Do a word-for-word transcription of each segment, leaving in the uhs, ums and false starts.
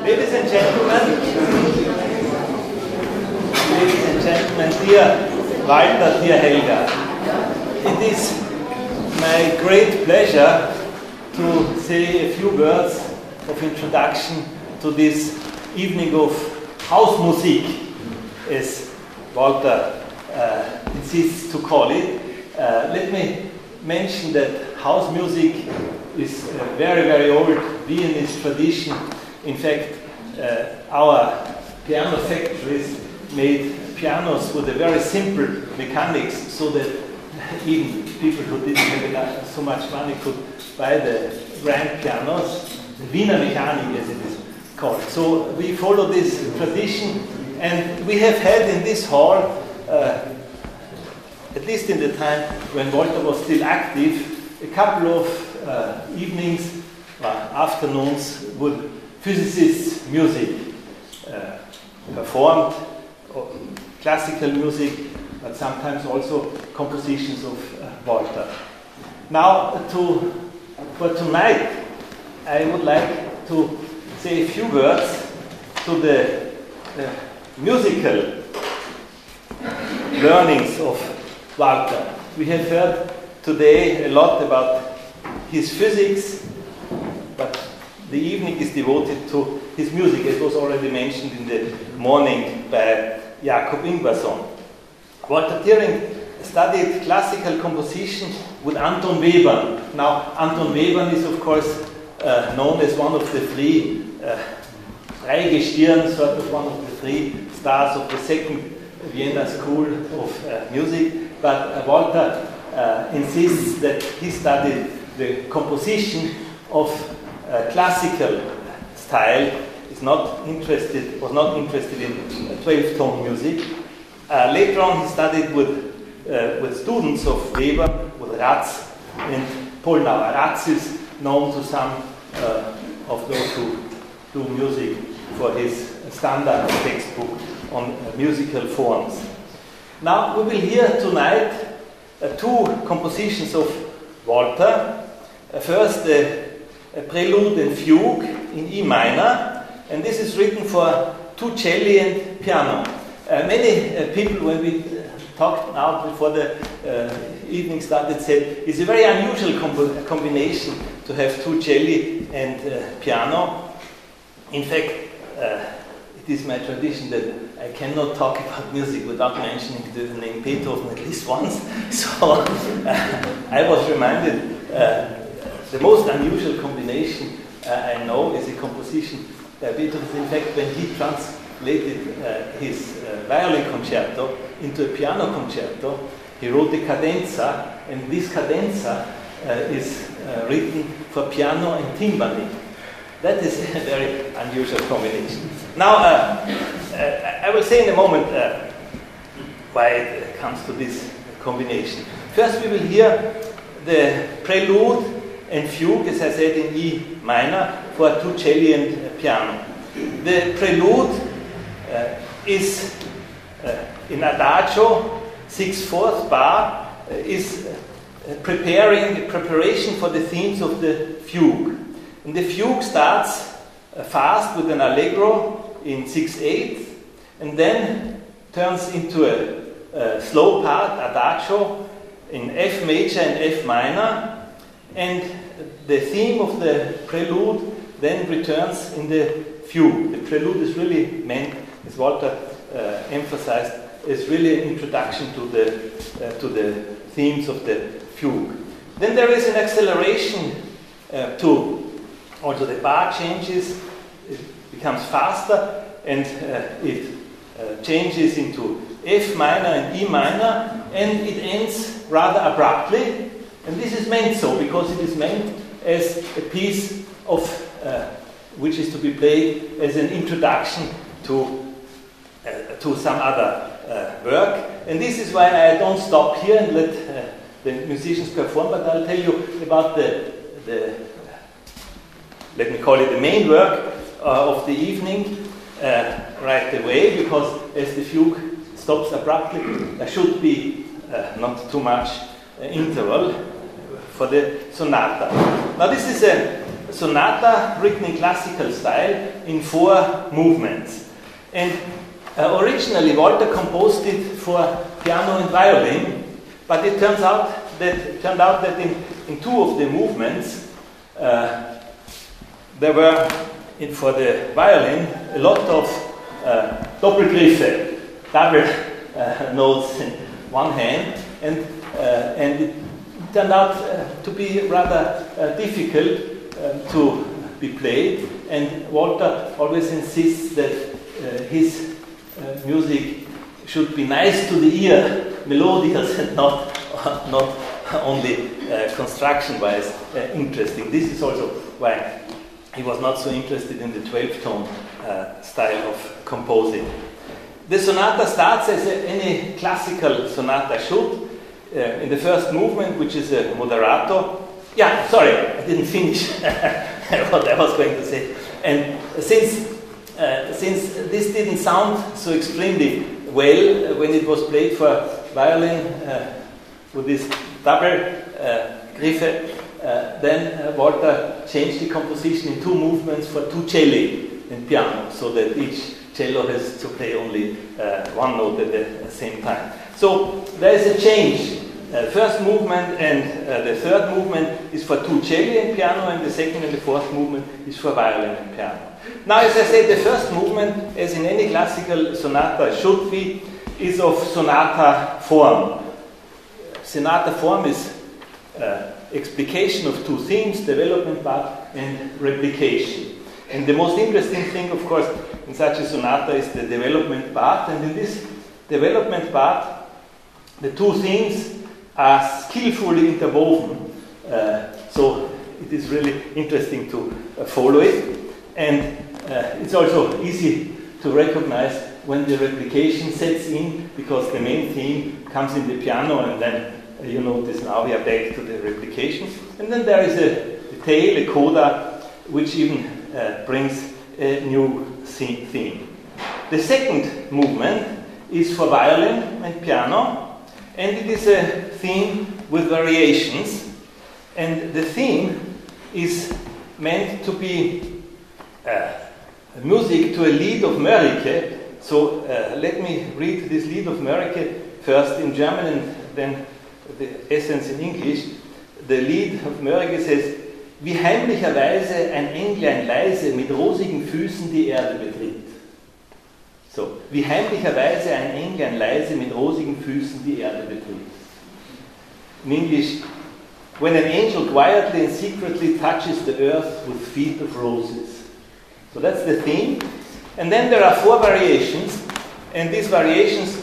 Ladies and gentlemen, ladies and gentlemen, dear Walter, dear Helga, it is my great pleasure to say a few words of introduction to this evening of Hausmusik, as Walter uh, insists to call it. Uh, let me mention that house music is a very, very old Viennese tradition. In fact, uh, our piano factories made pianos with a very simple mechanics, so that even people who didn't have enough, so much money could buy the grand pianos, the Wiener Mechanik as it is called. So we follow this tradition, and we have had in this hall, uh, at least in the time when Walter was still active, a couple of uh, evenings, uh, afternoons with physicists' music uh, performed, or classical music, but sometimes also compositions of uh, Walter. Now, to, for tonight, I would like to say a few words to the uh, musical learnings of Walter. We have heard today a lot about his physics, but the evening is devoted to his music, as was already mentioned in the morning by Jakob Ingvarsson. Walter Thierry studied classical composition with Anton Webern. Now, Anton Webern is, of course, uh, known as one of the three uh, Dreigestirn, sort of one of the three stars of the second Vienna School of uh, Music. But uh, Walter uh, insists that he studied the composition of uh, classical style, is not interested, was not interested in twelve-tone music. Uh, later on, he studied with, uh, with students of Weber, with Ratz and Pollnauer. Ratz is known to some uh, of those who do music for his standard textbook on uh, musical forms. Now, we will hear tonight uh, two compositions of Walter. Uh, first, uh, a prelude and fugue in E minor, and this is written for two celli and piano. Uh, many uh, people, when we uh, talked now before the uh, evening started, said it's a very unusual comb combination to have two celli and uh, piano. In fact, uh, it is my tradition that I cannot talk about music without mentioning the name Beethoven at least once. So uh, I was reminded uh, the most unusual combination uh, I know is a composition by Beethoven. In fact, when he translated uh, his uh, violin concerto into a piano concerto, he wrote a cadenza, and this cadenza uh, is uh, written for piano and timpani. That is a very unusual combination. Now, uh, uh, I will say in a moment uh, why it comes to this combination. First, we will hear the prelude and fugue, as I said, in E minor for two celli and uh, piano. The prelude uh, is uh, in adagio, six-fourth bar, uh, is uh, preparing preparation for the themes of the fugue. And the fugue starts uh, fast with an allegro in six-eighth, and then turns into a, a slow part, adagio, in F major and F minor, and the theme of the prelude then returns in the fugue. The prelude is really meant, as Walter uh, emphasized, is really an introduction to the, uh, to the themes of the fugue. Then there is an acceleration uh, to also the bar changes, it becomes faster, and uh, it uh, changes into F minor and E minor, and it ends rather abruptly. And this is meant so because it is meant as a piece of uh, which is to be played as an introduction to uh, to some other uh, work. And this is why I don't stop here and let uh, the musicians perform, but I'll tell you about the the let me call it the main work uh, of the evening uh, right away, because as the fugue stops abruptly, there should be uh, not too much uh, interval for the sonata. Now, this is a sonata written in classical style in four movements. And uh, originally Walter composed it for piano and violin, but it turns out that it turned out that in, in two of the movements uh, there were in, for the violin a lot of uh, Doppelgriffe, double uh, notes in one hand, and uh, and it turned out uh, to be rather uh, difficult uh, to be played. And Walter always insists that uh, his uh, music should be nice to the ear, melodious, and not uh, not only uh, construction-wise uh, interesting. This is also why he was not so interested in the twelve-tone uh, style of composing. The sonata starts as a, any classical sonata should, uh, in the first movement, which is a moderato. Yeah, sorry, I didn't finish what I was going to say. And since uh, since this didn't sound so extremely well uh, when it was played for violin uh, with this double uh, griffe, Uh, then uh, Walter changed the composition in two movements for two celli and piano, so that each cello has to play only uh, one note at the same time. So there is a change. Uh, first movement and uh, the third movement is for two celli and piano, and the second and the fourth movement is for violin and piano. Now, as I said, the first movement, as in any classical sonata should be, is of sonata form. Sonata form is uh, explication of two themes, development part and replication. And the most interesting thing, of course, in such a sonata is the development part. And in this development part, the two themes are skillfully interwoven. Uh, so it is really interesting to uh, follow it. And uh, it's also easy to recognize when the replication sets in, because the main theme comes in the piano, and then you notice now we are back to the replication. And then there is a, a tail, a coda, which even uh, brings a new theme. The second movement is for violin and piano, and it is a theme with variations. And the theme is meant to be uh, music to a lied of Mörike. So uh, let me read this lied of Mörike first in German and then the essence in English. The Lied of Mörike says, wie heimlicherweise ein Englein leise mit rosigen Füßen die Erde betritt. So, wie heimlicherweise ein Englein leise mit rosigen Füßen die Erde betritt. In English, when an angel quietly and secretly touches the earth with feet of roses. So that's the theme. And then there are four variations, and these variations,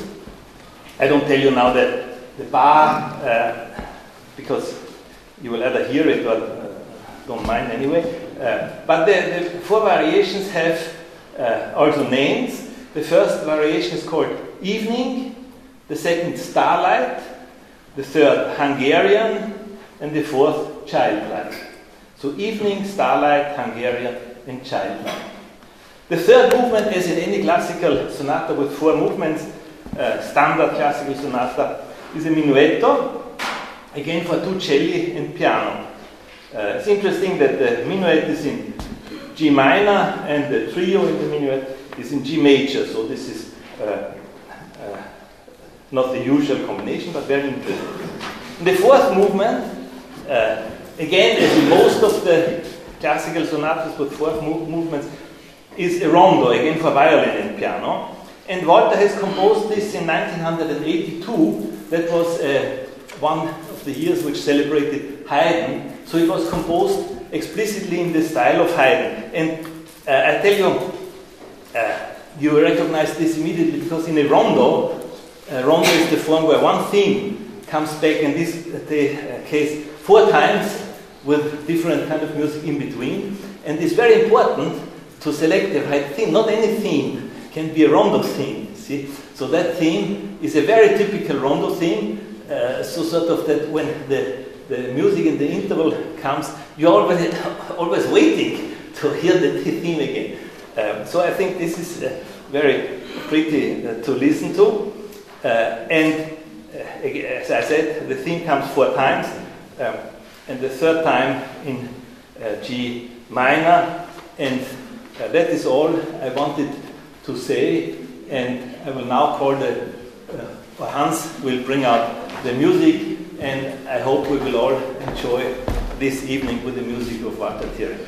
I don't tell you now that the bar, uh, because you will either hear it or uh, don't mind anyway. Uh, but the, the four variations have uh, also names. The first variation is called Evening, the second Starlight, the third Hungarian, and the fourth Childlight. So Evening, Starlight, Hungarian, and Childlight. The third movement, as in any classical sonata with four movements, uh, standard classical sonata, is a minuetto, again for two celli and piano. Uh, it's interesting that the minuet is in G minor and the trio in the minuet is in G major, so this is uh, uh, not the usual combination, but very interesting. In the fourth movement, uh, again, as in most of the classical sonatas with four mo movements, is a rondo, again for violin and piano. And Walter has composed this in nineteen eighty-two. That was uh, one of the years which celebrated Haydn. So it was composed explicitly in the style of Haydn. And uh, I tell you, uh, you recognize this immediately, because in a rondo, a rondo is the form where one theme comes back, in this the, uh, case four times, with different kind of music in between. And it's very important to select the right theme. Not any theme can be a rondo theme, see? So that theme is a very typical rondo theme, uh, so sort of that when the, the music in the interval comes, you're always, always waiting to hear the theme again. Um, so I think this is uh, very pretty uh, to listen to. Uh, and uh, as I said, the theme comes four times, um, and the third time in uh, G minor, and uh, that is all I wanted to say, and I will now call the, uh, Hans will bring out the music, and I hope we will all enjoy this evening with the music of Walter Thierry.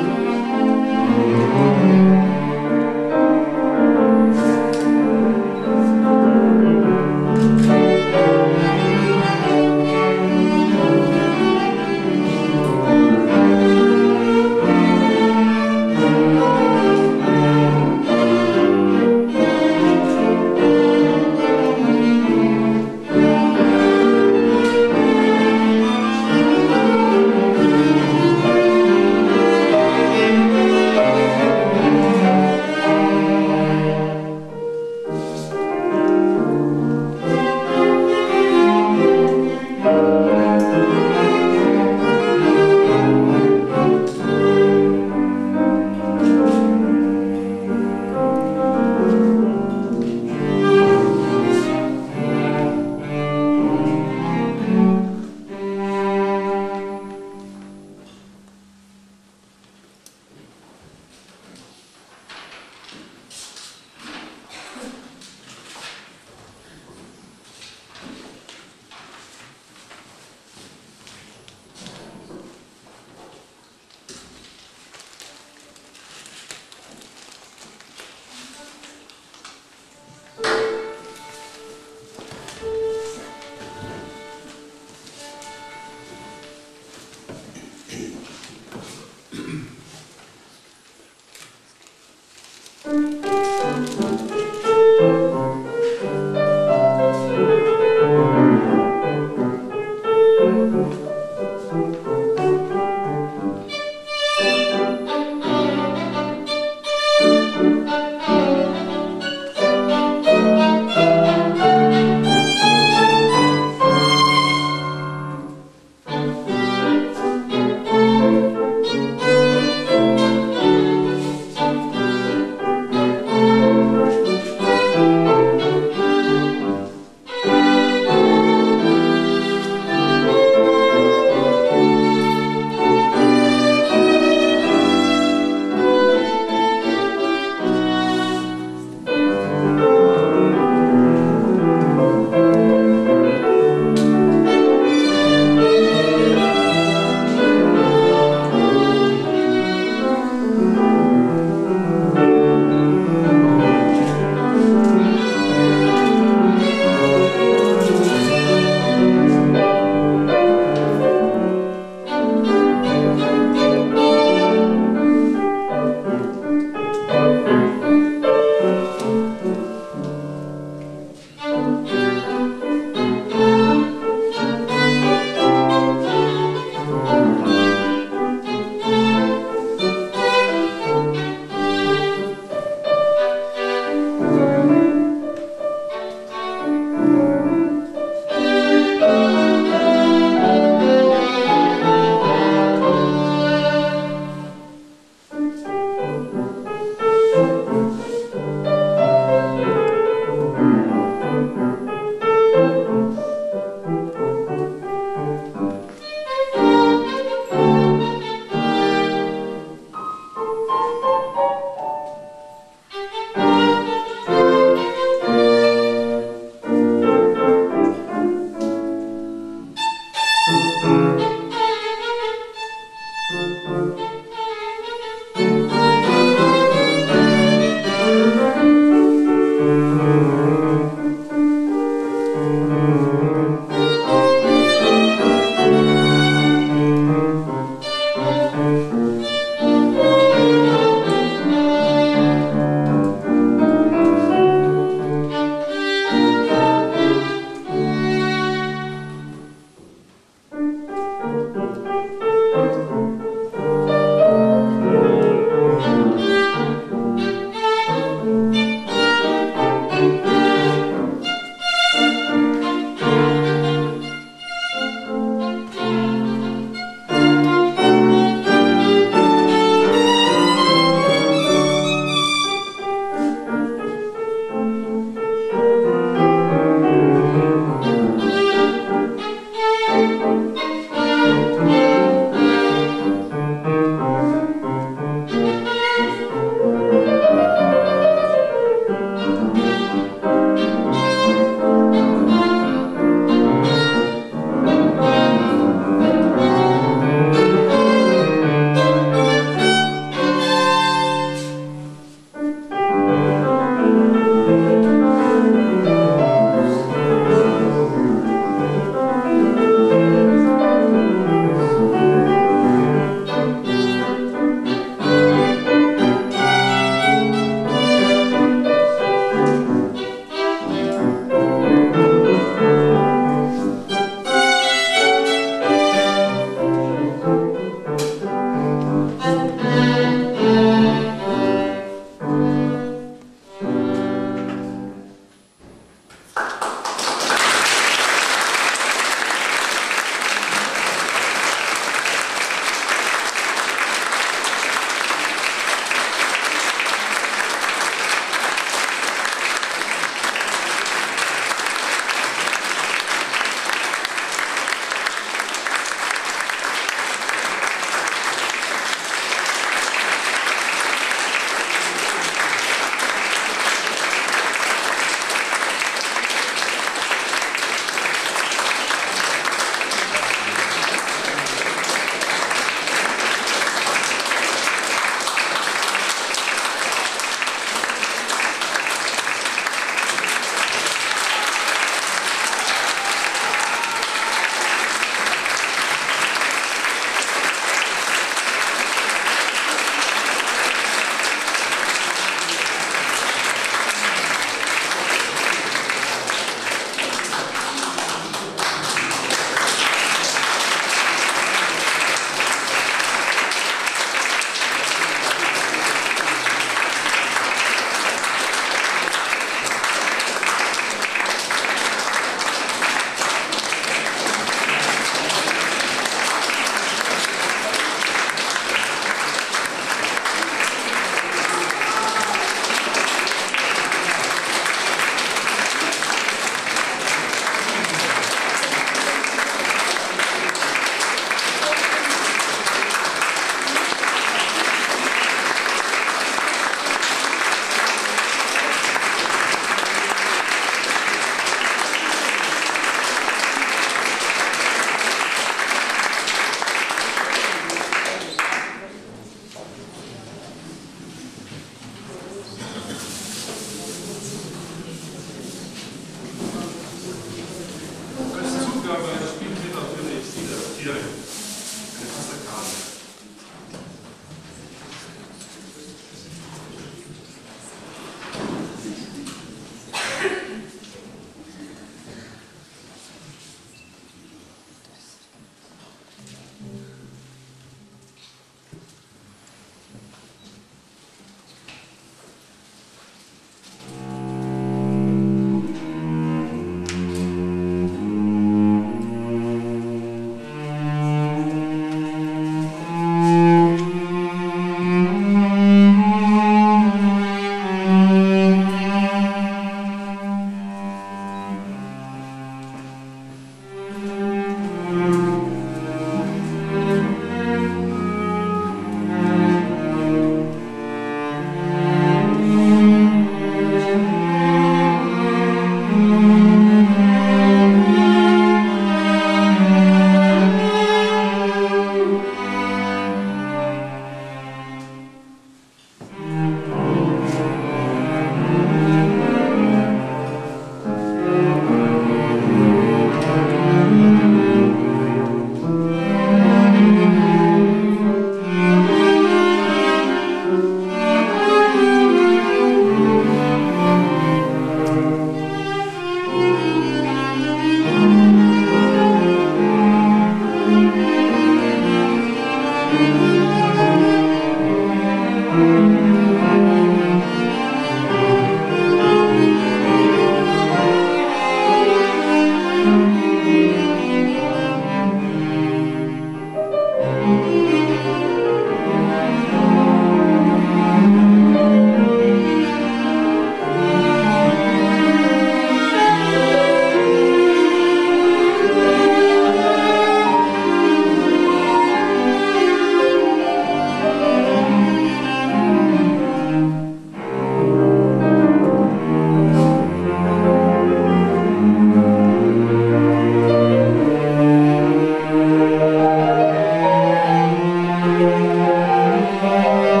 Thank you.